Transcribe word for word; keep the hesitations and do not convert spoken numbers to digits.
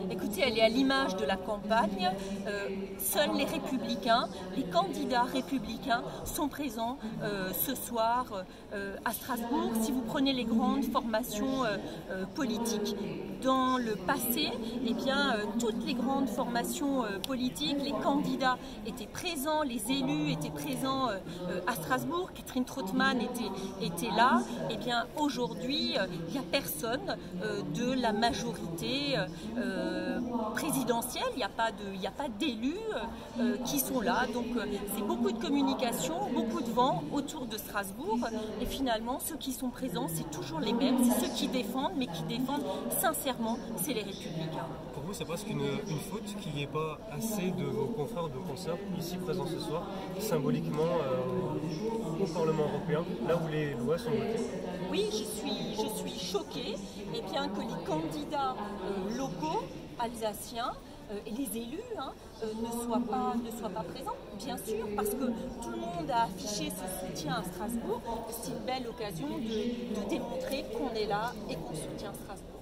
Écoutez, elle est à l'image de la campagne. Euh, seuls les républicains, les candidats républicains sont présents euh, ce soir euh, à Strasbourg. Si vous prenez les grandes formations euh, euh, politiques, dans le passé, eh bien, euh, toutes les grandes formations euh, politiques, les candidats étaient présents, les élus étaient présents euh, euh, à Strasbourg. Catherine Trautmann était, était là. Eh bien, aujourd'hui, il euh, n'y a personne euh, de la majorité euh, présidentielle. Il n'y a pas de, il n'y a pas d'élus euh, qui sont là. Donc, euh, c'est beaucoup de communication, beaucoup de vent autour de Strasbourg. Et finalement, ceux qui sont présents, c'est toujours les mêmes. C'est ceux qui défendent, mais qui défendent sincèrement, c'est les Républicains. Pour vous, c'est presque une, une faute qu'il n'y ait pas assez de vos confrères de consoeurs ici présents ce soir, symboliquement euh, au Parlement européen, là où les lois sont votées? Oui, je suis, je suis choquée et bien que les candidats euh, locaux, alsaciens, euh, et les élus hein, euh, ne, soient pas, ne soient pas présents, bien sûr, parce que tout le monde a affiché ce soutien à Strasbourg. C'est une belle occasion de, de démontrer qu'on est là et qu'on soutient Strasbourg.